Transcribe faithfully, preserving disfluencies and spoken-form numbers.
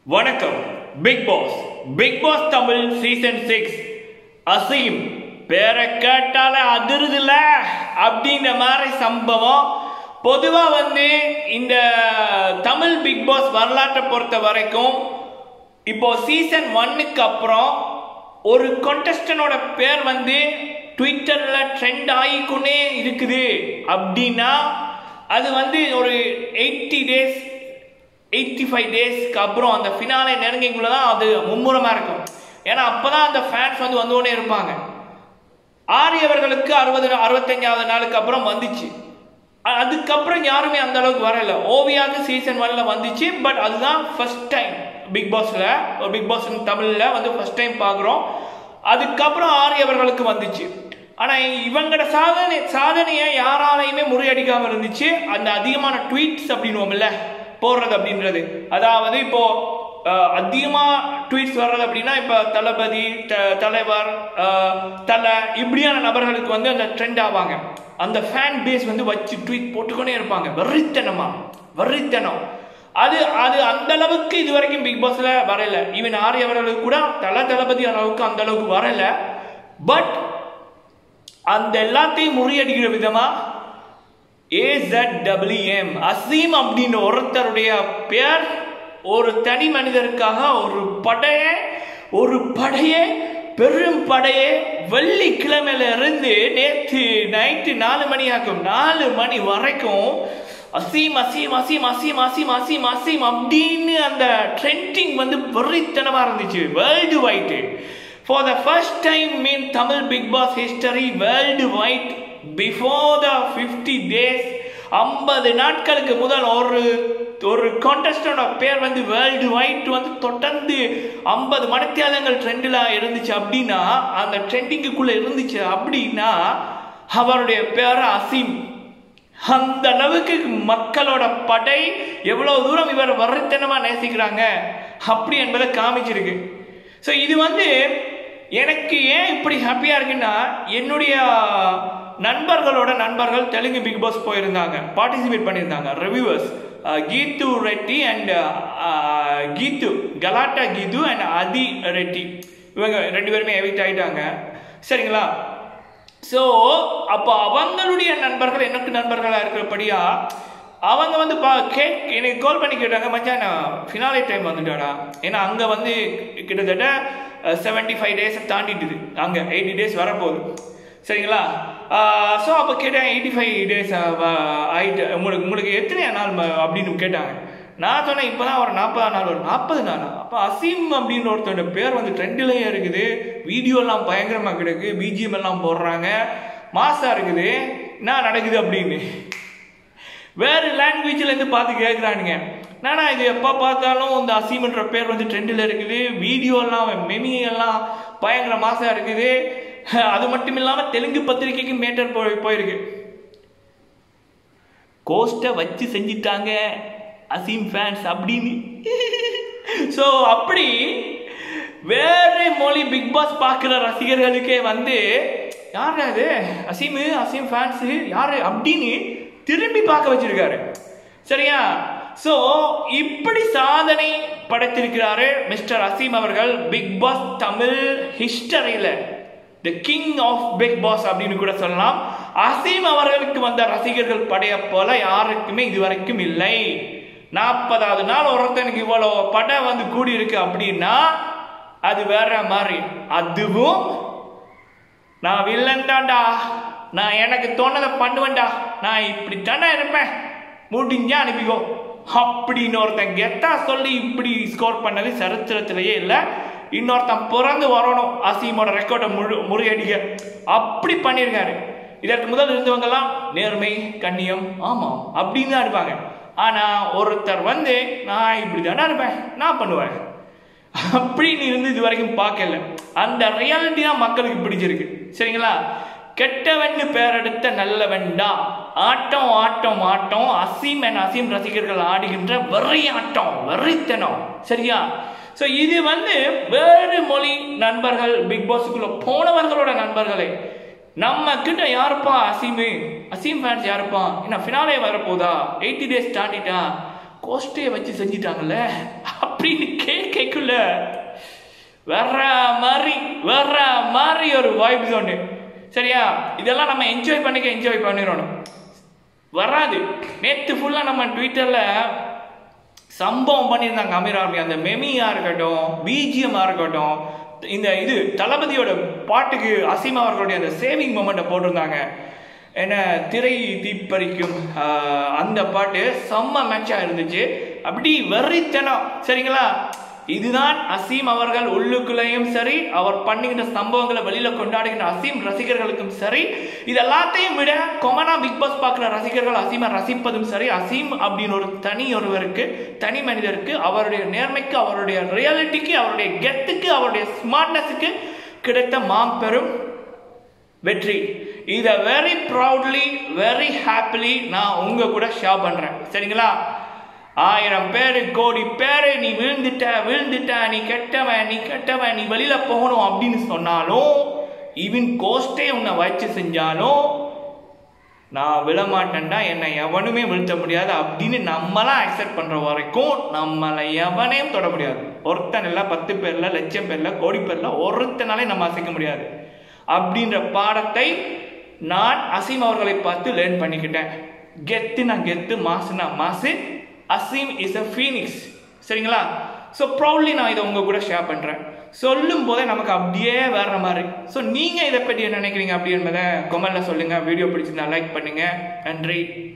வணக்கம். Bigg Boss Bigg Boss Tamil season six Azeem பேரை கேட்டால அதிருதுல அப்படின்ற மாதிரி சம்பவம். பொதுவாக வந்து இந்த தமிழ் பிக் பாஸ் வரலாற்றை பொறுத்த வரைக்கும் இப்போ சீசன் ஒன்னுக்கு அப்புறம் ஒரு கான்டெஸ்டனோட பேர் வந்து ட்விட்டரில் ட்ரெண்ட் ஆகிக்கொண்டே இருக்குது அப்படின்னா அது வந்து ஒரு எயிட்டி டேஸ் எயிட்டி ஃபைவ் டேஸ்க்கு அப்புறம் அந்த ஃபினாலே நெருங்கிக்குள்ள தான் அது மும்முரமாக இருக்கும். ஏன்னா அப்போ தான் அந்த ஃபேன்ஸ் வந்து வந்துகொண்டே இருப்பாங்க. ஆரியவர்களுக்கு அறுபது அறுபத்தஞ்சாவது நாளுக்கு அப்புறம் வந்துச்சு. அதுக்கப்புறம் யாருமே அந்த அளவுக்கு வரல. ஓவியாவுக்கு சீசன் ஒன்ல வந்துச்சு. பட் அதுதான் ஃபர்ஸ்ட் டைம் பிக் பாஸ்ல பிக் பாஸ் தமிழ்ல வந்து ஃபர்ஸ்ட் டைம் பார்க்குறோம். அதுக்கப்புறம் ஆரியவர்களுக்கு வந்துச்சு. ஆனால் இவங்களோட சாதனை சாதனையை யாராலையுமே முறியடிக்காமல் இருந்துச்சு. அந்த அதிகமான ட்வீட்ஸ் அப்படின்னுவோம்ல போடுறது அப்படின்றது. அதாவது இப்போ அதிகமாக ட்வீட்ஸ் வர்றது அப்படின்னா இப்போ தளபதி தலைவர் தலை இப்படியான நபர்களுக்கு வந்து அந்த ட்ரெண்ட் ஆவாங்க. அந்த ஃபேன் பேஸ் வந்து வச்சு ட்வீட் போட்டுக்கொண்டே இருப்பாங்க. வெறித்தனமா வெறித்தனம் அது அது அந்த அளவுக்கு இது வரைக்கும் பிக் பாஸ்ல வரல. ஈவன் ஆரியவர்களுக்கு கூட தல தளபதி அளவுக்கு அந்த அளவுக்கு வரல. பட் அந்த எல்லாத்தையும் முறியடிக்கிற விதமா ஏசட்டபிள்யூஎம் அசீம் அப்படின்னு ஒருத்தருடைய பேர் ஒரு தனி மனிதருக்காக ஒரு படையே ஒரு படையே பெரும் படையே வெள்ளிக்கிழமையில இருந்து நேற்று நைட்டு நாலு மணி ஆகும் நாலு மணி வரைக்கும் அசீம் அசீம் அசீம் அசீம் அசீம் அசீம் அசீம் அப்படின்னு அந்த ட்ரெண்டிங் வந்து வெறித்தனமா இருந்துச்சு worldwide. For the first time in Tamil Big Boss history worldwide before the fifty days ஐம்பது நாட்களுக்கு முதல் ஒரு ஒரு கான்டெஸ்டோட பேர் வந்து வேர்ல்டு வைட் வந்து தொடர்ந்து ஐம்பது மணித்தியாலங்கள் ட்ரெண்டில் இருந்துச்சு. அப்படின்னா அந்த ட்ரெண்டிங்குக்குள்ள இருந்துச்சு அப்படின்னா அவருடைய பேர் அசீம். அந்த அளவுக்கு மக்களோட படை எவ்வளவு தூரம் இவர் வர்றத்தனமா நேசிக்கிறாங்க அப்படி என்பதை காமிச்சிருக்கு. ஸோ இது வந்து எனக்கு ஏன் இப்படி ஹாப்பியாக இருக்குன்னா என்னுடைய நண்பர்களோட நண்பர்கள் தெலுங்கு பிக் பாஸ் போயிருந்தாங்க, பார்ட்டிசிபேட் பண்ணியிருந்தாங்க. ரிவ்யூவர்ஸ் கீத்து ரெட்டி அண்ட் கீத்து கலாட்டா கீத்து அண்ட் அதி ரெட்டி இவங்க ரெண்டு பேருமே எவிக்ட் ஆகிட்டாங்க. சரிங்களா? ஸோ அப்போ அவங்களுடைய நண்பர்கள் எனக்கு நண்பர்களாக இருக்கிறபடியா அவங்க வந்து பா கே எனக்கு கால் பண்ணி கேட்டாங்க, மச்சான் நான் ஃபினாலே டைம் வந்துட்டாடா. ஏன்னா அங்கே வந்து கிட்டத்தட்ட செவன்ட்டி ஃபைவ் டேஸை தாண்டிட்டுது, அங்கே எயிட்டி டேஸ் வரப்போகுது. சரிங்களா? ஸோ அப்போ கேட்டேன் எயிட்டி ஃபைவ் டேஸ் ஆகிட்டு உங்களுக்கு உங்களுக்கு எத்தனை நாள் அப்படின்னு கேட்டாங்க. நான் சொன்னேன் இப்போ தான் ஒரு நாற்பது நாள் வரும். நாற்பது நாளா? அப்போ அசீம் அப்படின்னு ஒருத்தரோட பேர் வந்து ட்ரெண்டிலேயே இருக்குது. வீடியோலாம் பயங்கரமாக கிடக்கு, பிஜிஎம் எல்லாம் போடுறாங்க, மாசாக இருக்குது. என்ன நடக்குது அப்படின்னு வேறு லாங்குவேஜ்லேருந்து பார்த்து கேட்குறானுங்க. நானா இது எப்போ பார்த்தாலும் இந்த அசீம்ன்ற பேர் வந்து ட்ரெண்டில் இருக்குது, வீடியோலாம் மெமியெல்லாம் பயங்கர மாசாக இருக்குது. அது மட்டும் இல்லாமல் தெலுங்கு பத்திரிகைக்கு மேட்டர் போய் போயிருக்கு. கோஸ்ட்டை வச்சு செஞ்சிட்டாங்க அசீம் ஃபேன்ஸ் அப்படின்னு. ஸோ அப்படி வேறு மொழி பிக் பாஸ் பார்க்குற ரசிகர்களுக்கே வந்து யார் அது அசீமு அசீம் ஃபேன்ஸு யார் அப்படின்னு திரும்பி பார்க்க வச்சிருக்காரு. சரியா? ஸோ இப்படி சாதனை படைத்திருக்கிறாரு மிஸ்டர் அசீம் அவர்கள் பிக் பாஸ் தமிழ் ஹிஸ்டரியில். The king of Bigg Boss அப்படின்னு கூட சொல்லலாம். அசீம் அவர்களுக்கு வந்த ரசிகர்கள் படைய போல யாருக்குமே இதுவரைக்கும் இல்லை. நாற்பதாவது நாள் ஒருத்தனுக்கு இவ்வளோ படை வந்து கூடி இருக்கு அப்படின்னா அது வேற மாதிரி. அதுவும் நான் வில்லன் தான்டா, நான் எனக்கு தோணதை பண்ணுவேன்டா, நான் இப்படி தானே இருப்பேன், முடிஞ்சா அனுப்பிக்கோ அப்படின்னு ஒருத்தன் கெத்தா சொல்லி இப்படி ஸ்கோர் பண்ணது சரித்திரத்திலேயே இல்லை. இன்னொருத்தன் பிறந்து வரணும் அசீமோட ரெக்கார்டை முழு முறியடிக்க அப்படி பண்ணியிருக்காரு. இதற்கு முதல் இருந்தவங்கெல்லாம் நேர்மை கண்ணியம் ஆமாம் அப்படின்னு தான் இருப்பாங்க. ஆனால் ஒருத்தர் வந்து நான் இப்படி தானே இருப்பேன், நான் பண்ணுவேன் அப்படின்னு இருந்து இது வரைக்கும் பார்க்கல. அந்த ரியாலிட்டி தான் மக்களுக்கு பிடிச்சிருக்கு. சரிங்களா? கெட்டவன்னு பேரெடுத்த நல்லவன்டா, ஆட்டம் ஆட்டம் ஆட்டம், அசீம் அண்ட் அசீம் ரசிகர்கள் ஆடுகின்ற வெறி ஆட்டம் வெறித்தனம். சரியா? ஸோ இது வந்து வேறு மொழி நண்பர்கள் பிக் பாஸுக்குள்ள போனவர்களோட நண்பர்களே நம்ம கிட்ட யாருப்பா அசீமு அசீம் ஃபேன்ஸ் யாருப்பா, என்ன ஃபினாலே வரப்போதா, எயிட்டி டேஸ் தாண்டிட்டா கோஸ்டே வச்சு செஞ்சிட்டாங்கல்ல அப்படி அப்படின்னு கேட்கக்குள்ள வேற மாதிரி வேற மாதிரி ஒரு வைப்ஸ் ஒன்று. சரியா, இதெல்லாம் நம்ம என்ஜாய் பண்ணிக்க என்ஜாய் பண்ணிடணும். வராது. நேற்று ஃபுல்லாக நம்ம ட்விட்டரில் சம்பவம் பண்ணியிருந்தாங்க அமீர் ஆர்மி. அந்த மெமியாக இருக்கட்டும், பிஜிஎம்மாக இருக்கட்டும், இந்த இது தளபதியோட பாட்டுக்கு அசீம் அவர்களுடைய அந்த சேவிங் மொமெண்ட்டை போட்டிருந்தாங்க. என்ன திரை தீப்பறிக்கும் அந்த பாட்டு செம்ம மேட்சாக இருந்துச்சு. அப்படி வெறித்தனம். சரிங்களா, இதுதான் அசீம் அவர்கள் உள்ளுக்குள்ளேயும் சரி, அவர் பண்ணுகின்ற சம்பவங்களை வெளியில கொண்டாடுகின்ற அசீம் ரசிகர்களுக்கும் சரி, இது எல்லாத்தையும் விட கொமனா பிக் பாஸ் பார்க்குற ரசிகர்கள் அசீமை ரசிப்பதும் சரி, அசீம் அப்படின்னு ஒரு தனி ஒருவருக்கு, தனி மனிதருக்கு, அவருடைய நேர்மைக்கு, அவருடைய ரியாலிட்டிக்கு, அவருடைய கெத்துக்கு, அவருடைய ஸ்மார்ட்னஸுக்கு கிடைத்த மாம்பெரும் வெற்றி. இதை வெரி ப்ரௌட்லி வெரி ஹாப்பிலி நான் உங்க கூட ஷேர் பண்றேன். சரிங்களா, ஆயிரம் பேரு கோடி பேரு நீ விழுந்துட்ட விழுந்துட்ட நீ கெட்டவன் நீ கெட்டவன் நீ வெளியில போகணும் அப்படின்னு சொன்னாலும், ஈவன் கோஸ்டே உன்னை வச்சு செஞ்சாலும் நான் விழமாட்டேன்டா, என்னை எவனுமே வீழ்த்த முடியாது அப்படின்னு நம்மளாம் அக்செப்ட் பண்ற வரைக்கும் நம்மளை எவனையும் தொட முடியாது. ஒருத்தன் இல்லை, பத்து பேர்ல, லட்சம் பேர்ல, கோடி பேர்ல ஒருத்தனாலே நம்ம அசைக்க முடியாது அப்படின்ற பாடத்தை நான் அசீம் அவர்களை பார்த்து லேர்ன் பண்ணிக்கிட்டேன். கெத்து நான் கெத்து, மாசுனா மாசு. Azeem is a phoenix. சரிங்களா, ஸோ ப்ரௌட்லி நான் இதை உங்க கூட ஷேர் பண்றேன். சொல்லும் போதே நமக்கு அப்படியே வேற மாதிரி. ஸோ நீங்க இதை பற்றி என்ன நினைக்கிறீங்க அப்படி என்பதை கமெண்ட்ல சொல்லுங்க. வீடியோ பிடிச்சிருந்தா லைக் பண்ணுங்க. நன்றி.